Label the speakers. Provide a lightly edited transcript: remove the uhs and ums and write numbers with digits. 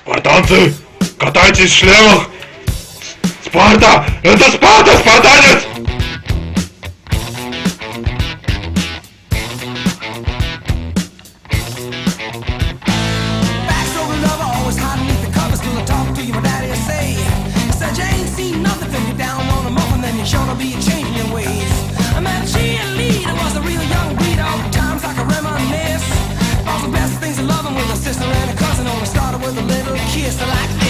Speaker 1: Спартанцы, катайтесь в шлемах! Спарта! Это Спарта, спартанец!
Speaker 2: Sure be a change in your ways. I met a cheerleader, was a real young breed. All the times I can reminisce. All the best things of loving with a sister and a cousin. Only started with a little kiss. I like